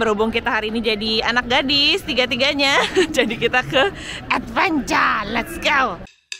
berhubung kita hari ini jadi anak gadis tiga-tiganya, jadi kita ke adventure. Let's go!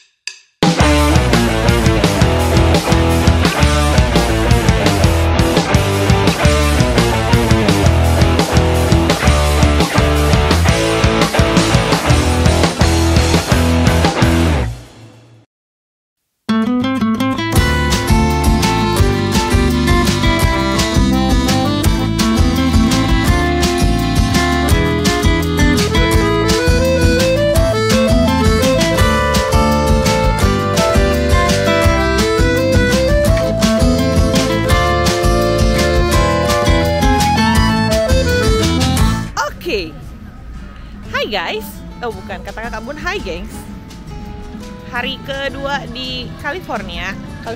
Hai guys, oh bukan, kata kakak Bun, hai gengs. Hari kedua di California kan?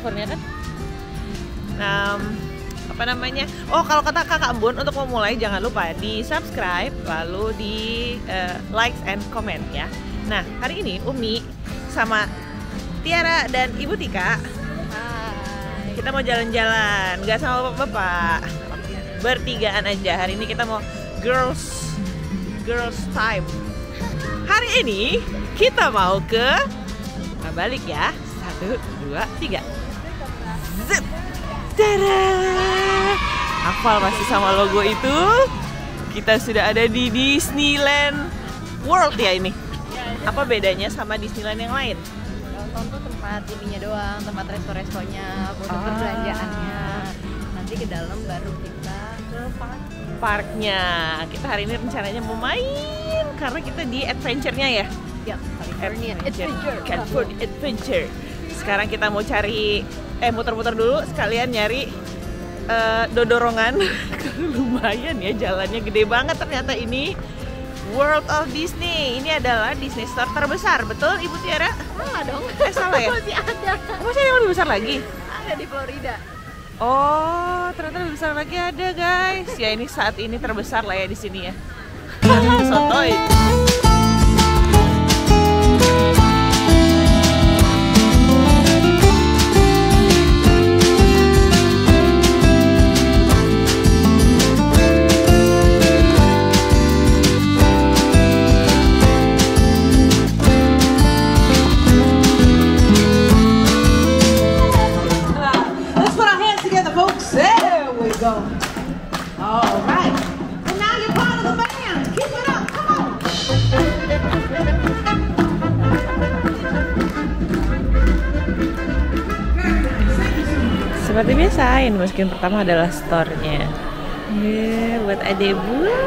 Apa namanya? Oh, kalau kata kakak Bun, untuk memulai jangan lupa di subscribe, lalu di likes and comment ya. Nah, hari ini Umi sama Tiara dan Ibu Tika, hai, kita mau jalan-jalan, nggak sama bapak-bapak, bertigaan aja. Hari ini kita mau girls time. Hari ini kita mau ke balik ya. 1, 2, 3. Zip. Tada! Hafal masih sama logo itu. Kita sudah ada di Disneyland World ya ini. Apa bedanya sama Disneyland yang lain? Nonton tuh tempat ininya doang, tempat resto-restonya, pusat perbelanjaannya. Nanti ke dalam baru kita ke parknya. Kita hari ini rencananya mau main karena kita di adventure-nya ya. Ya, California Adventure. Sekarang kita mau cari muter-muter dulu sekalian nyari dodorongan. Lumayan ya, jalannya gede banget ternyata ini. World of Disney. Ini adalah Disney Store terbesar, betul Ibu Tiara? Salah dong. Salah ya? Masih ada. Masih ada yang lebih besar lagi? Ada di Florida. Oh, ternyata lebih besar lagi ada guys. Ya ini saat ini terbesar lah ya di sini ya. Sotoy. Seperti biasa, ini masukin pertama adalah store-nya. Buat adek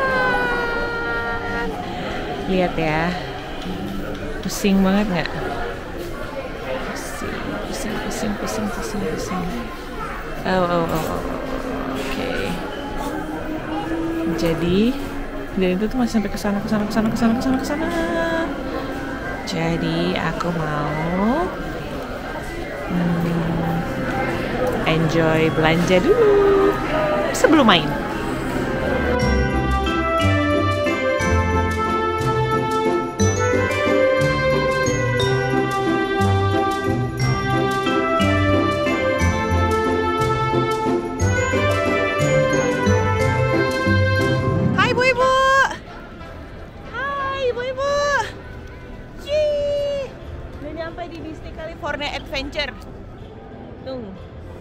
buat. Lihat ya. Pusing banget nggak? Pusing. Oh. Oke. Jadi, dan itu tuh masih sampai kesana. Jadi aku mau enjoy belanja dulu sebelum main. Hai ibu-ibu. Hai ibu-ibu. Yeay. Udah nyampe di Disney California Adventure. Tuh.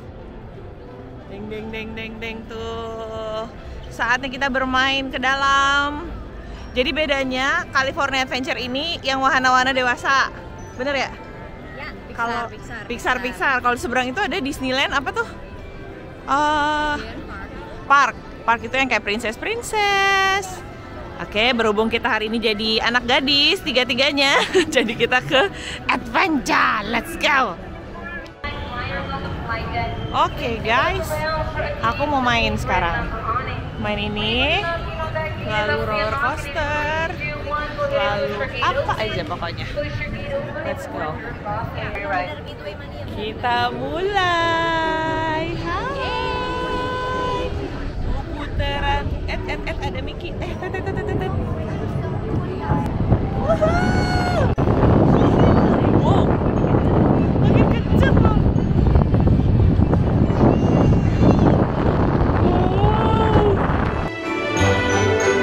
Deng tuh. Saatnya kita bermain ke dalam. Jadi bedanya California Adventure ini yang wahana-wahana dewasa. Bener ya? Ya, Kalau Pixar. Kalau di seberang itu ada Disneyland apa tuh? Park itu yang kayak princess. Oke, berhubung kita hari ini jadi anak gadis tiga-tiganya, jadi kita ke adventure. Let's go. Oke guys, aku mau main sekarang. Main ini, lalu roller coaster, lalu apa aja pokoknya. Let's go. Kita mulai. Hai. Putaran. Ada Mickey. Wow. Makin kenceng loh. Wow.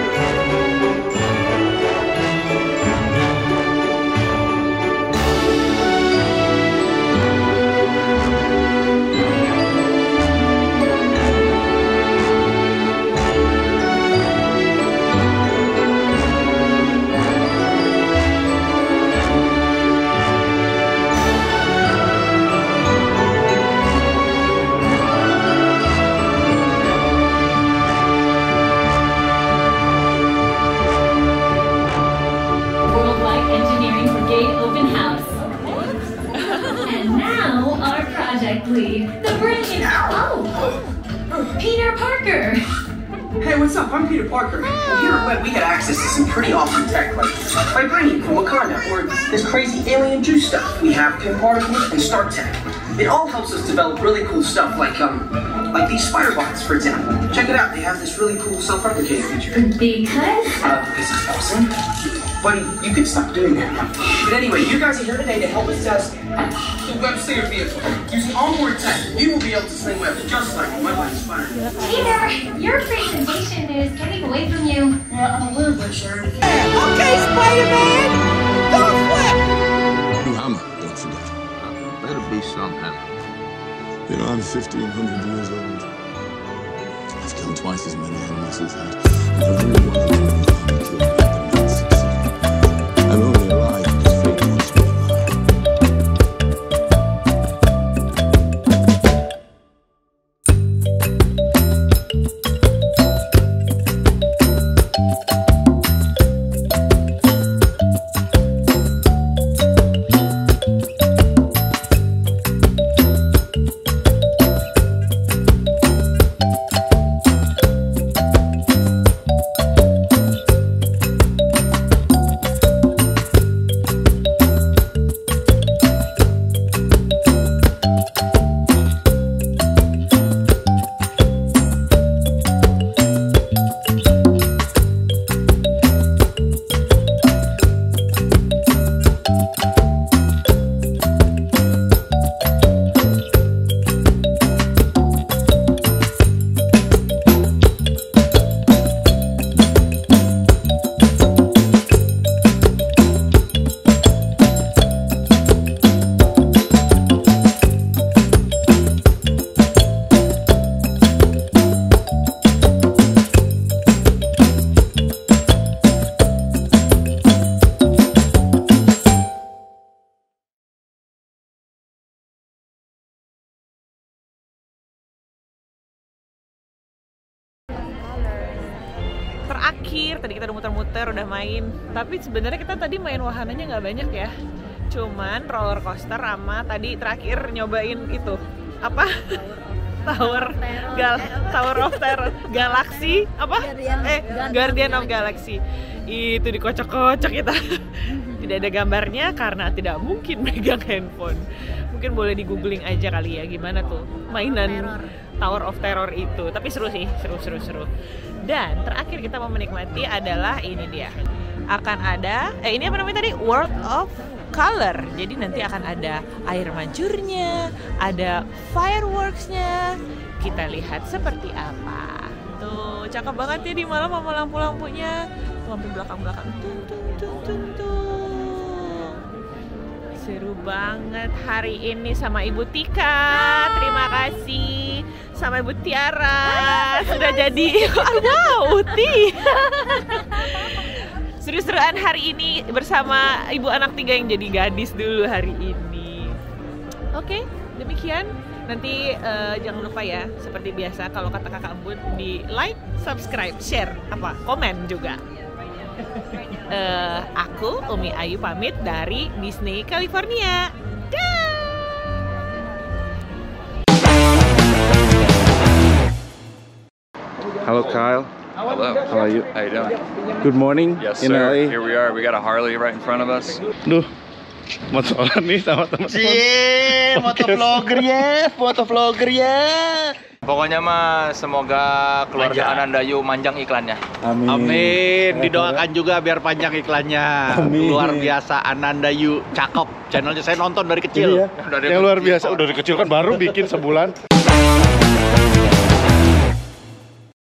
Parker. Hey, what's up? I'm Peter Parker. Well, here at Web, we got access to some pretty awesome tech, like Vibranium from Wakanda, or this crazy alien juice stuff. We have Pin Particles and Stark Tech. It all helps us develop really cool stuff, like these spider bots, for example. Check it out. They have this really cool self-replicating feature. Because? Because it's awesome. Buddy, you can stop doing that. But anyway, you guys are here today to help us test the Web Slinger vehicle. Using onboard tech, you will be able to sling webs just like a web-like spider. Peter, your presentation is getting away from you. Yeah, I'm a little bit sure. Okay, Spider-Man, don't flip. New hammer, don't forget. Better be some hammer. You know, I'm 1,500 years old. I've killed twice as many enemies as that. And every one of them is hammer killed me, but not succeed. I'm only alive because fate wants me alive. Terakhir tadi kita udah muter-muter, udah main. Tapi sebenarnya kita tadi main wahananya nggak banyak ya. Cuman roller coaster sama tadi terakhir nyobain itu apa? Tower of Terror, Galaxy apa? Guardian of Galaxy. Itu dikocok-kocok kita. Tidak ada gambarnya karena tidak mungkin megang handphone. Mungkin boleh di googling aja kali ya gimana tuh mainan Tower of Terror itu. Tapi seru sih, seru. Dan terakhir kita mau menikmati adalah ini dia. Akan ada ini apa namanya tadi? World of Color. Jadi nanti akan ada air mancurnya, ada fireworksnya. Kita lihat seperti apa. Tuh, cakep banget ya di malam sama lampu-lampunya. Lampu belakang-belakang. Seru banget hari ini sama Ibu Tika. Terima kasih. Sama Ibu Tiara sudah jadi Uti. Seru-seruan hari ini bersama ibu anak 3 yang jadi gadis dulu hari ini. Oke, demikian. Nanti jangan lupa ya, seperti biasa kalau kata kakak Embun, di like, subscribe, share, komen juga. Aku Umi Ayu pamit dari Disney California. Hello, Kyle. Hello. How are you? How you doing? Good morning. Yes, in sir. LA. Here we are. We got a Harley right in front of us. Duh, motoran nih sama teman-teman. Cie, fotovlogger ya. Pokoknya mah semoga keluarga Anandayu manjang iklannya. Amin. Amin. Didoakan juga biar panjang iklannya. Amin. Luar biasa Anandayu, cakep. Channelnya saya nonton dari kecil. Iya. Dari Yang luar kecil. biasa. Udah dari kecil kan baru bikin sebulan.